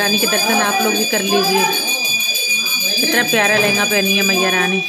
रानी के दर्शन आप लोग भी कर लीजिए। कितना प्यारा लहंगा पहनी है मैया रानी।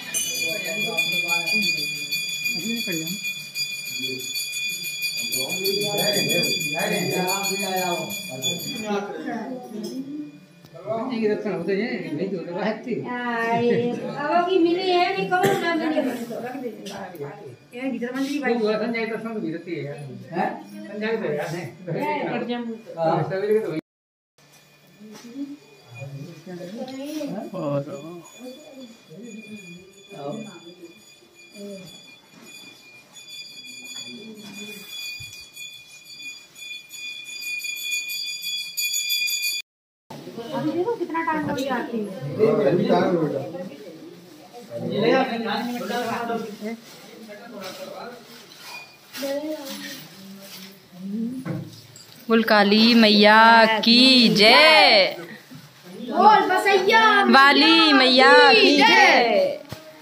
अभी देखो कितना टाइम हो गया आती है। बोल काली मैया की जय। बोल बसैया वाली मैया की जय।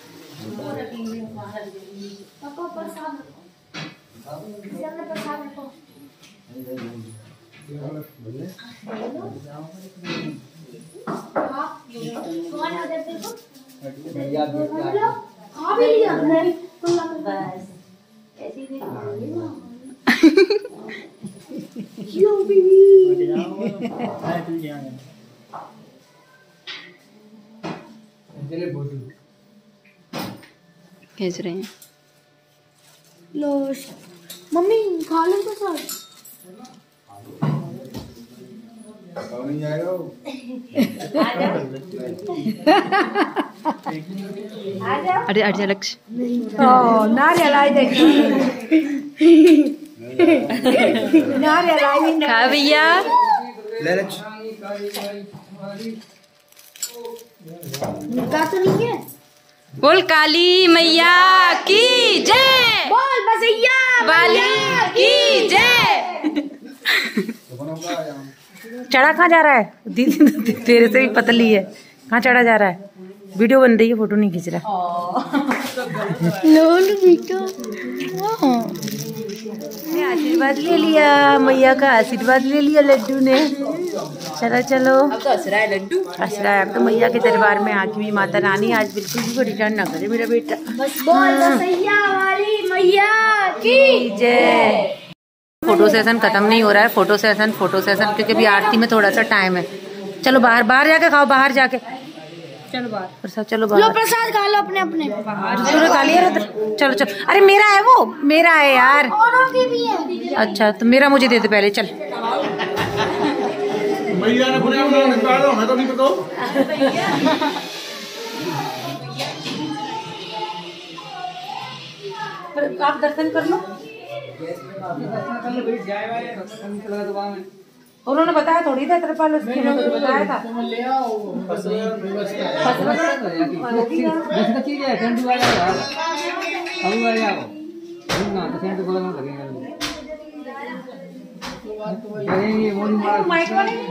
खींच रहे हैं। लो मम्मी खा लो तो सर। अरे अरे लक्ष्य नारियल आई देखो। नारियल आई खा भैया। तो नहीं है। बोल काली मैया की जय। बोल बसैया वाली की जय। चढ़ा कहाँ जा रहा है? दीदी तेरे से भी पतली है। कहाँ चढ़ा जा रहा है? वीडियो बन रही है, फोटो नहीं खींच रहा। आशीर्वाद ले लिया, मैया का आशीर्वाद ले लिया लड्डू ने। चलो चलो अब तो हंस रहा है लड्डू। हंस रहा है अब तो मैया के दरबार में आके भी माता रानी आज बिल्कुल भी रिटर्न ना करे मेरा बेटा। बस बोल बसैया वाली मैया की जय। फोटो सेशन खत्म नहीं हो रहा है। फोटो सेशन क्योंकि अभी आरती में थोड़ा सा टाइम है। चलो बाहर जाके खाओ, बाहर जाके। चलो बाहर प्रसाद, चलो बाहर। लो प्रसाद खा लो अपने अपने। दूसरे खा लिया। चलो चलो। अरे मेरा है, वो मेरा है यार। औरों की भी है। अच्छा तो मेरा मुझे दे दे पहले। चल मैया ने बुलाया मैं तो नहीं बताऊं। आप दर्शन कर लो। उन्होंने बताया थोड़ी था त्रिपाल उसकी, ने कुछ बताया था। माइक वाले नहीं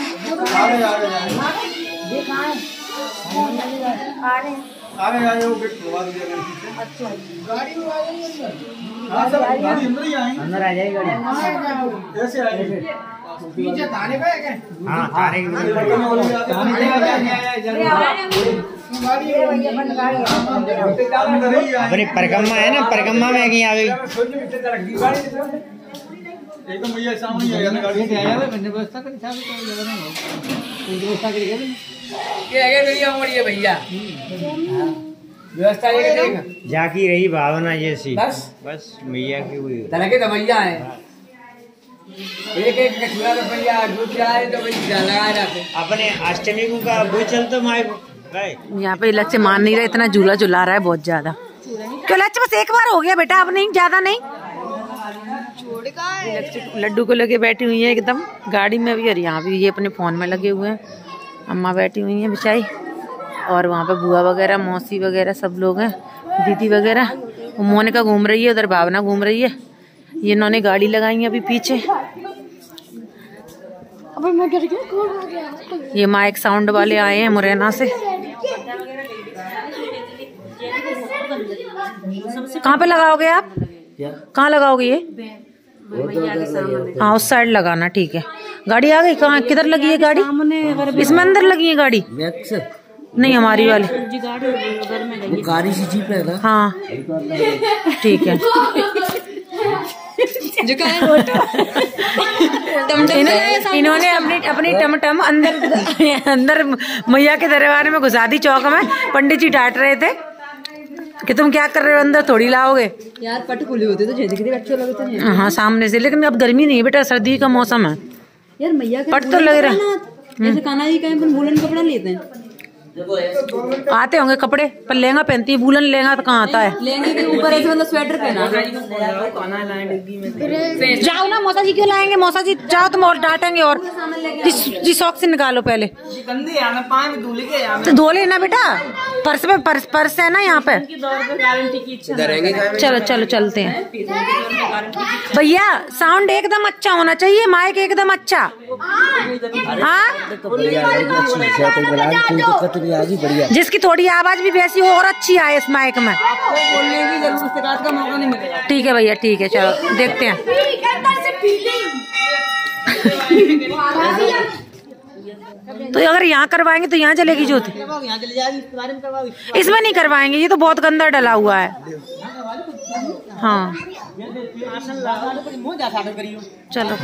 आए आगे वो गेट खुलवा दिया गया। अच्छा गाड़ी में आ गई अंदर। हां सब गाड़ी अंदर ही आई। अंदर आ जाएगी गाड़ी। कैसे आएगी? पीछे थाने पे है क्या? हां थाने के अपनी परिक्रमा है ना, परिक्रमा में कहीं आ गई। एकदम भैया सामने ही आया गाड़ी से आया है। मैंने व्यवस्था करी साहब तो जगह नहीं हो। व्यवस्था करी गई ये आगे भैया और ये भैया व्यवस्था ये करेगा। जाकी रही भावना जैसी बस मैया की हुई तरह के दवैया है। एक कचरा रुपया दूसरा है तो भैया लगा जाते। अपने अष्टमी को का वो चलता माइक भाई। यहाँ पे लक्ष्य मान नहीं रहा, इतना झूला झुला रहा है बहुत ज्यादा। क्यों लक्ष्य? बस एक बार हो गया बेटा, अब नहीं, ज्यादा नहीं। लड्डू को लगे बैठी हुई है एकदम गाड़ी में भी। और यहाँ भी ये अपने फोन में लगे हुए हैं। अम्मा बैठी हुई हैं बिचाई, और वहाँ पे बुआ वगैरह, मौसी वगैरह सब लोग हैं, दीदी वगैरह। मोनिका घूम रही है उधर, भावना घूम रही है। ये इन्होंने गाड़ी लगाई है अभी पीछे। ये माइक साउंड वाले आए हैं मुरैना से। कहाँ पे लगाओगे आप? कहाँ लगाओगे ये? हाँ उस साइड लगाना, ठीक है। गाड़ी आ गई? कहाँ, किधर लगी है गाड़ी? इसमें अंदर लगी है गाड़ी? नहीं, हमारी वाली गाड़ी सी जीप है ना? हाँ ठीक है। इन्होंने अपनी टमटम अंदर मैया के दरबार में घुसा दी। चौक में पंडित जी डांट रहे थे कि तुम क्या कर रहे हो, अंदर थोड़ी लाओगे यार। पट खुली होती तो कितने अच्छे लगते हैं। हाँ सामने से, लेकिन अब गर्मी नहीं है बेटा, सर्दी का मौसम है यार। मैया पट तो लग रहा है। जैसे कान्हा जी कहीं वूलन कपड़ा लेते हैं, आते होंगे कपड़े, पर लहंगा पहनती है, वूलन लहंगा तो कहाँ आता है? लहंगे के ऊपर ऐसे मतलब स्वेटर पहना। जाओ ना, मौसा जी क्यों लाएंगे? मौसा जी जाओ, तुम और डांटेंगे। और जी शौक से निकालो पहले तो धो लेना बेटा। पर्स में पर्स है ना यहाँ पे। चलो चलो चलते हैं भैया। साउंड एकदम अच्छा होना चाहिए, माइक एकदम अच्छा। हाँ जिसकी थोड़ी आवाज भी वैसी हो और अच्छी आए इस माइक में। ठीक है भैया, ठीक है, चलो देखते हैं। तो अगर यहाँ करवाएंगे तो यहाँ चलेगी ज्योति? इसमें नहीं करवाएंगे, ये तो बहुत गंदा डला हुआ है। हाँ चलो।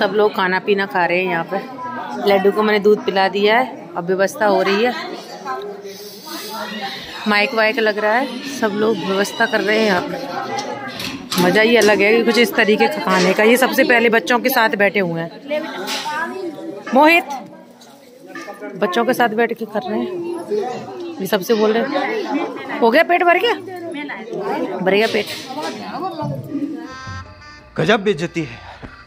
सब लोग खाना पीना खा रहे हैं यहाँ पे। लड्डू को मैंने दूध पिला दिया है, अब व्यवस्था हो रही है। माइक वाइक लग रहा है, सब लोग व्यवस्था कर रहे हैं यहाँ पे। मज़ा ही अलग है कि कुछ इस तरीके का खाने का। ये सबसे पहले बच्चों के साथ बैठे हुए हैं। मोहित बच्चों के साथ बैठ के कर रहे हैं। ये सबसे बोल रहे हैं हो गया, पेट भर गया, भर गया पेट। गजब बेइज्जती है।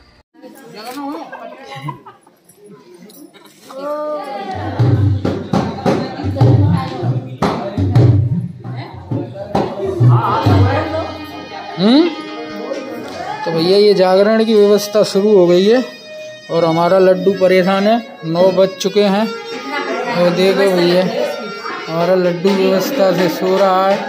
तो भैया ये जागरण की व्यवस्था शुरू हो गई है और हमारा लड्डू परेशान है। 9 बज चुके हैं और देखो भैया हमारा लड्डू व्यवस्था से सो रहा है।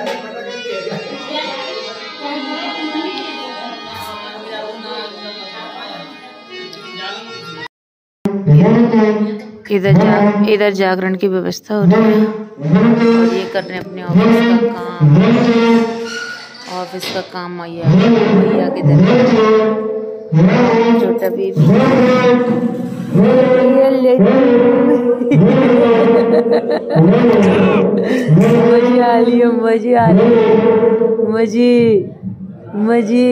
इधर जागरण की व्यवस्था हो रही है और ये कर रहे हैं अपने ऑफिस का काम। मैया के दरबार छोटा बेबी मजे आ रही है, मजे आ रही है, मजे।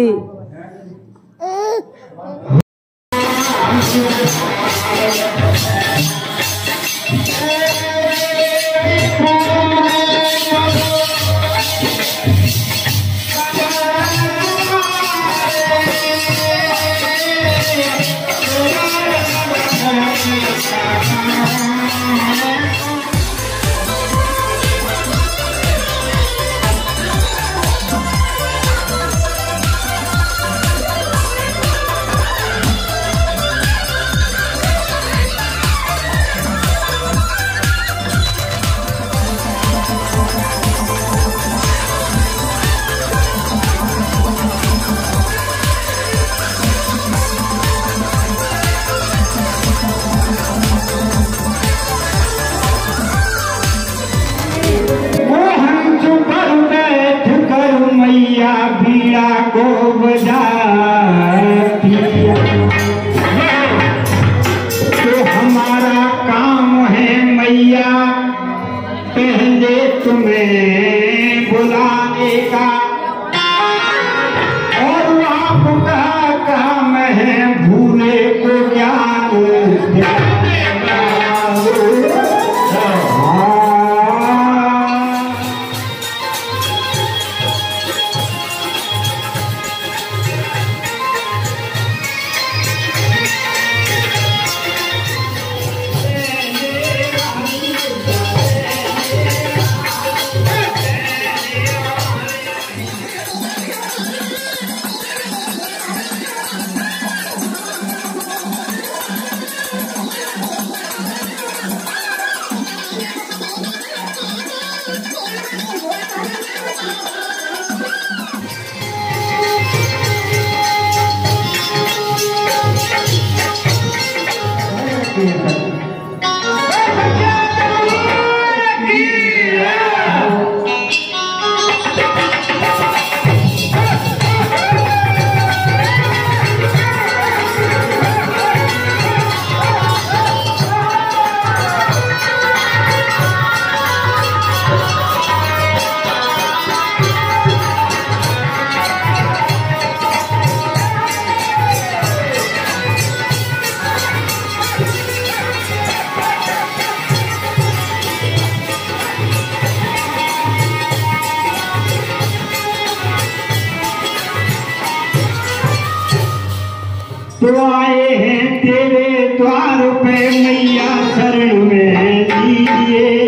तो आए हैं तेरे द्वार पे मैया शरण में दीजिए,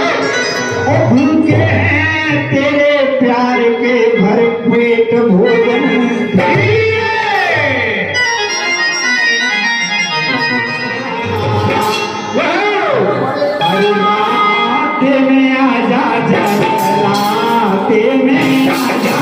भूखे हैं तेरे प्यार के भर पेट भोजन राते में आजा राते में आजा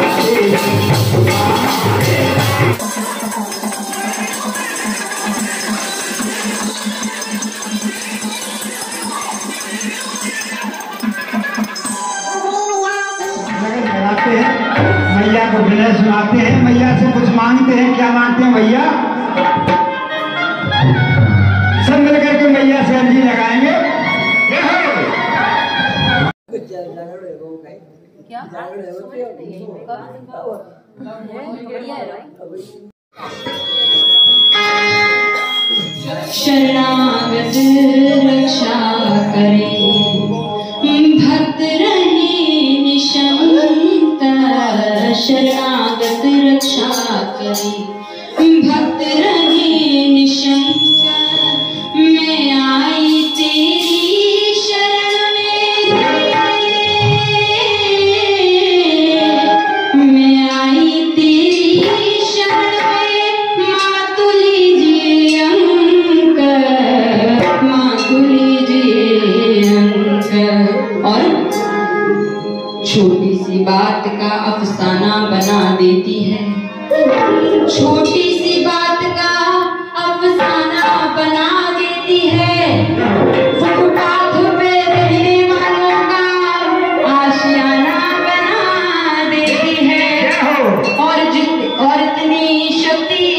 मैया को विनय सुनाते हैं, मैया से कुछ मांगते हैं। क्या मांगते हैं भैया? शरणागत रक्षा करे भक्त रहे निशंक शरणागत रक्षा करे भक्त रहे निशंक मैं आई तेरी शरण में मैं आई तेरी शरण में माँ तू लीजिए अंक माँ तू लीजिए अंक। और छोटी सी बात का अफसाना बना देती है छोटी सी बात का अफसाना बना देती है फुटपाथ पे रहने वालों का आशियाना बना देती है। और इतनी शक्ति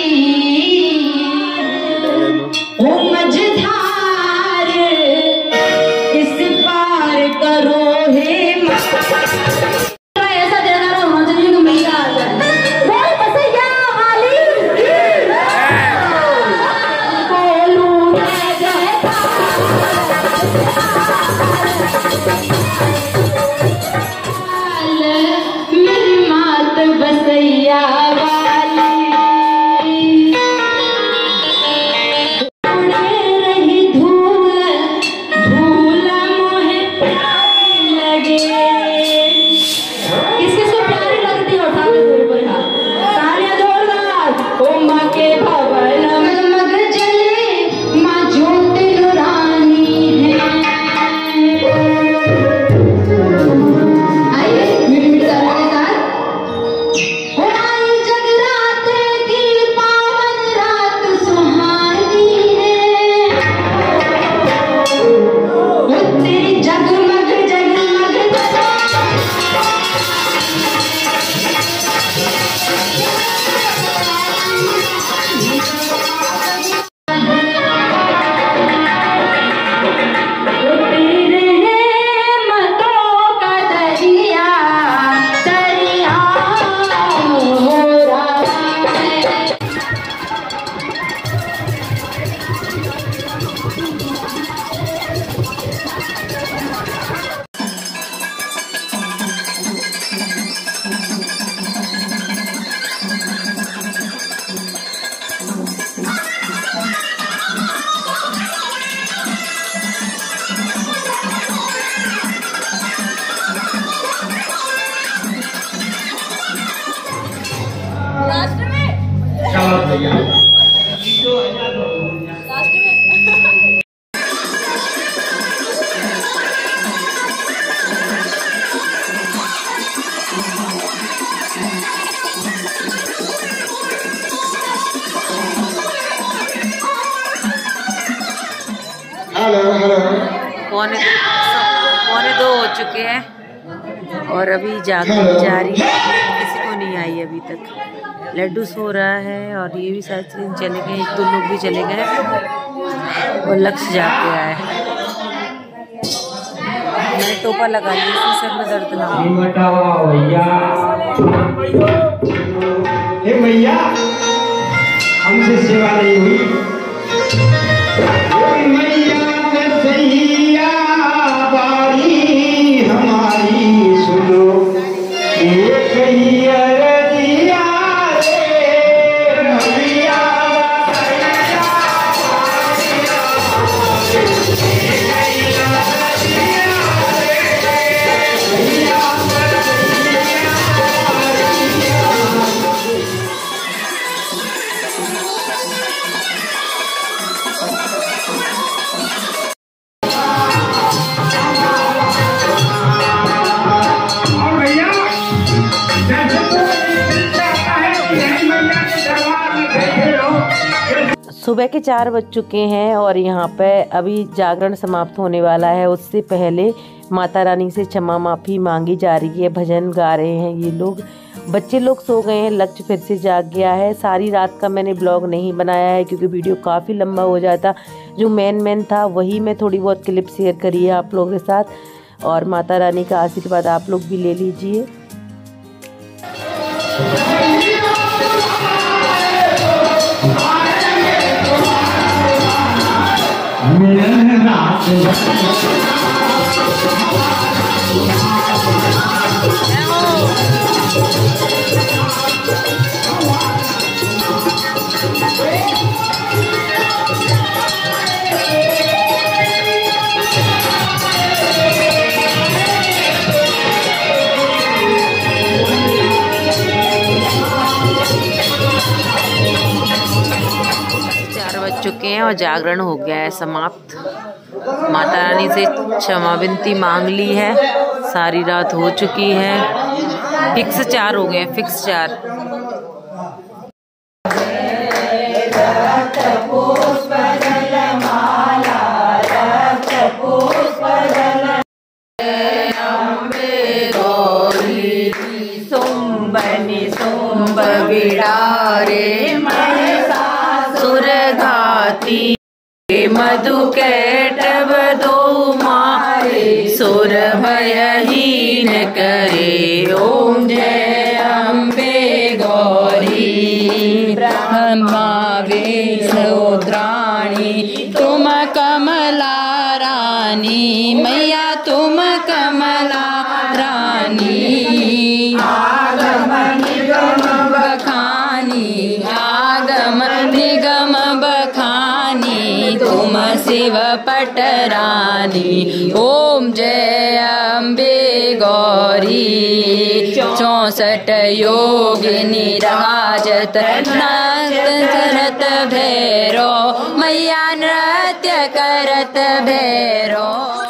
हो मझधार इस पार करो हे ऐसा देना होना चाहिए कि मैया आ जाए बोल बसैया वाली बोलू मैं मेरी मात बसैया वाली रही धूल धूल मोहे प्यारी लगे किसको प्यारी लगती है उठा के जोर पर हाथ तालियां जोरदार ओ माँ के भवन मग जले माँ ज्योति रानी है। आइए मीठी तालियों के साथ ओ आई जगराते की पावन रात सुहानी है ओ तेरी जगमग जगमग पौने 2 हो चुके हैं और अभी जागरण जारी है किसी को नहीं आई अभी तक। लड्डू सो रहा है और ये भी सारे चले गए 1-2 लोग भी चले गए और लक्ष्य जाग के आया है। मैंने टोपा लगा लिया इसलिए सर में दर्द ना हो। भैया हमसे सेवा नहीं हुई मैया सैया बारी हमारी सुनो एक ही अरदिया रे मैया सुबह के 4 बज चुके हैं और यहाँ पे अभी जागरण समाप्त होने वाला है। उससे पहले माता रानी से क्षमा माफ़ी मांगी जा रही है, भजन गा रहे हैं ये लोग। बच्चे लोग सो गए हैं, लक्ष्य फिर से जाग गया है। सारी रात का मैंने ब्लॉग नहीं बनाया है क्योंकि वीडियो काफ़ी लंबा हो जाता। जो मेन था वही मैं थोड़ी बहुत क्लिप शेयर करी है आप लोगों के साथ। और माता रानी का आशीर्वाद आप लोग भी ले लीजिए। चुके हैं और जागरण हो गया है समाप्त। माता रानी से क्षमा विनती मांग ली है, सारी रात हो चुकी है। फिक्स 4 हो गए, फिक्स 4। सुम्ब बिडारे सुरघाती मधु कैटव दो मारे सुर भयहीन करे। ओम जय अम्बे गौरी ब्रह्मा विष्णुद्राणी तुम कमला रानी मैया तुम कमला रानी। आगम निगम बखानी आगम निगम बखानी तुम शिव पटरानी। ओम जय अम्बे गौरी 64 योगिनी राजत नरत भैरो मैया नृत्य करत भैरो।